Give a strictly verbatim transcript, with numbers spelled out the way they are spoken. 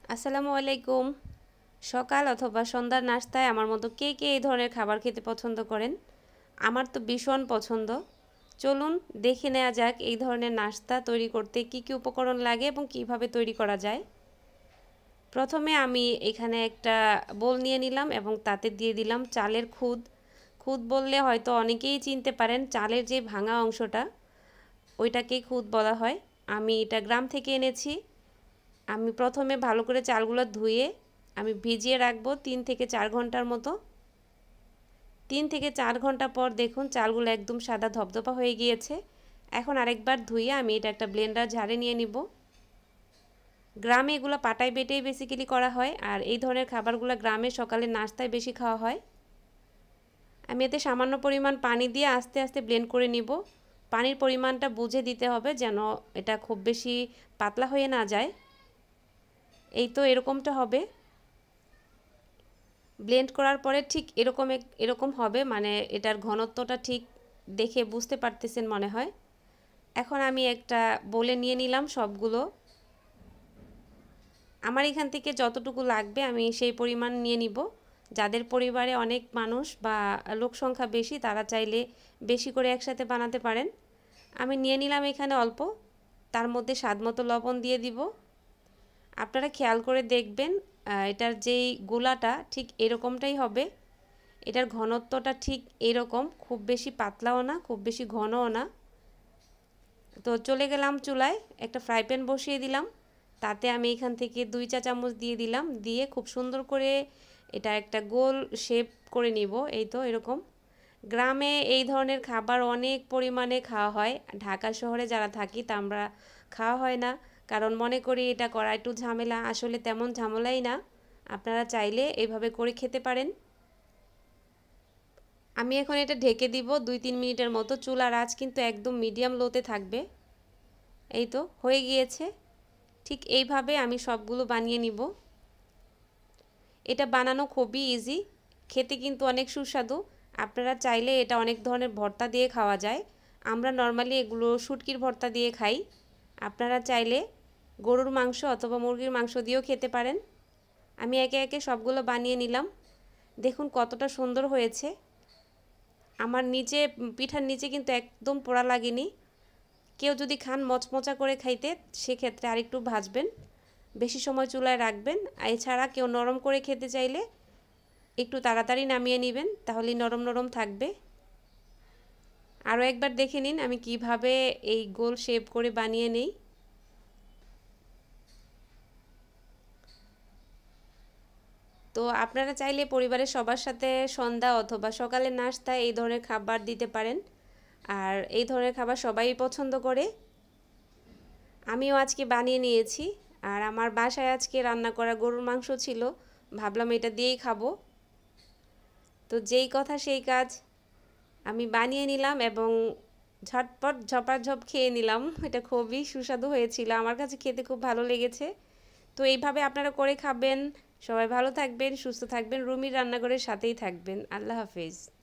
আসসালামু আলাইকুম। সকাল অথবা সন্ধ্যার নাস্তায় আমার মতো কে কে এই ধরনের খাবার খেতে পছন্দ করেন? আমার তো ভীষণ পছন্দ। চলুন দেখে নেওয়া যাক এই ধরনের নাস্তা তৈরি করতে কি কি উপকরণ লাগে এবং কিভাবে তৈরি করা যায়। প্রথমে আমি এখানে একটা বোল নিয়ে নিলাম এবং তাতে দিয়ে দিলাম চালের খুদ। খুদ বললে হয়তো অনেকেই চিনতে পারেন, চালের যে ভাঙা অংশটা ওইটাকেই খুদ বলা হয়। আমি এটা গ্রাম থেকে এনেছি। আমি প্রথমে ভালো করে চালগুলো ধুয়ে আমি ভিজিয়ে রাখবো তিন থেকে চার ঘন্টার মতো। তিন থেকে চার ঘন্টা পর দেখুন চালগুলো একদম সাদা ধপধপা হয়ে গিয়েছে। এখন আরেকবার ধুয়ে আমি এটা একটা ব্লেন্ডার ঝাড়ে নিয়ে নিব। গ্রামে এগুলো পাটায় বেটেই বেসিক্যালি করা হয়, আর এই ধরনের খাবারগুলো গ্রামে সকালে নাস্তায় বেশি খাওয়া হয়। আমি এতে সামান্য পরিমাণ পানি দিয়ে আস্তে আস্তে ব্লেন্ড করে নিব। পানির পরিমাণটা বুঝে দিতে হবে যেন এটা খুব বেশি পাতলা হয়ে না যায়। এই তো এরকমটা হবে। ব্লেন্ড করার পরে ঠিক এরকম এরকম হবে, মানে এটার ঘনত্বটা ঠিক দেখে বুঝতে পারতেছেন মনে হয়। এখন আমি একটা বলে নিয়ে নিলাম সবগুলো। আমার এখান থেকে যতটুকু লাগবে আমি সেই পরিমাণ নিয়ে নিব। যাদের পরিবারে অনেক মানুষ বা লোক সংখ্যা বেশি তারা চাইলে বেশি করে একসাথে বানাতে পারেন। আমি নিয়ে নিলাম এখানে অল্প, তার মধ্যে স্বাদমতো লবণ দিয়ে দিব। আপনারা খেয়াল করে দেখবেন এটার যেই গোলাটা ঠিক এরকমটাই হবে। এটার ঘনত্বটা ঠিক এরকম, খুব বেশি পাতলাও না খুব বেশি ঘনও না। তো চলে গেলাম চুলায়, একটা ফ্রাই প্যান বসিয়ে দিলাম। তাতে আমি এখান থেকে দুই চা চামচ দিয়ে দিলাম, দিয়ে খুব সুন্দর করে এটা একটা গোল শেপ করে নিব। এই তো এরকম। গ্রামে এই ধরনের খাবার অনেক পরিমাণে খাওয়া হয়। ঢাকা শহরে যারা থাকি তা আমরা খাওয়া হয় না, কারণ মনে করি এটা করা একটু ঝামেলা। আসলে তেমন ঝামেলাই না, আপনারা চাইলে এইভাবে করে খেতে পারেন। আমি এখন এটা ঢেকে দিব দুই তিন মিনিটের মতো। চুলার আঁচ কিন্তু একদম মিডিয়াম লোতে থাকবে। এই তো হয়ে গিয়েছে। ঠিক এইভাবে আমি সবগুলো বানিয়ে নিব। এটা বানানো খুবই ইজি, খেতে কিন্তু অনেক সুস্বাদু। আপনারা চাইলে এটা অনেক ধরনের ভর্তা দিয়ে খাওয়া যায়। আমরা নর্মালি এগুলো শুটকির ভর্তা দিয়ে খাই। আপনারা চাইলে গরুর মাংস অথবা মুরগির মাংস দিয়েও খেতে পারেন। আমি একে একে সবগুলো বানিয়ে নিলাম। দেখুন কতটা সুন্দর হয়েছে। আমার নিচে পিঠার নিচে কিন্তু একদম পোড়া লাগেনি। কেউ যদি খান মচমচা করে খাইতে, সেক্ষেত্রে আরেকটু ভাজবেন, বেশি সময় চুলায় রাখবেন। এছাড়া কেউ নরম করে খেতে চাইলে একটু তাড়াতাড়ি নামিয়ে নেবেন, তাহলেই নরম নরম থাকবে। আরও একবার দেখে নিন আমি কিভাবে এই গোল শেপ করে বানিয়ে নেই। তো আপনারা চাইলে পরিবারের সবার সাথে সন্ধ্যা অথবা সকালের নাস্তায় এই ধরনের খাবার দিতে পারেন। আর এই ধরনের খাবার সবাই পছন্দ করে। আমিও আজকে বানিয়ে নিয়েছি। আর আমার বাসায় আজকে রান্না করা গরুর মাংস ছিল, ভাবলাম এটা দিয়েই খাবো। তো যেই কথা সেই কাজ, আমি বানিয়ে নিলাম এবং ঝটপট ঝপাঝপ খেয়ে নিলাম। এটা খুবই সুস্বাদু হয়েছিল, আমার কাছে খেতে খুব ভালো লেগেছে। তো এইভাবে আপনারা করে খাবেন। সবাই ভালো থাকবেন, সুস্থ থাকবেন, রুমির রান্নাঘরের সাথেই থাকবেন। আল্লাহ হাফেজ।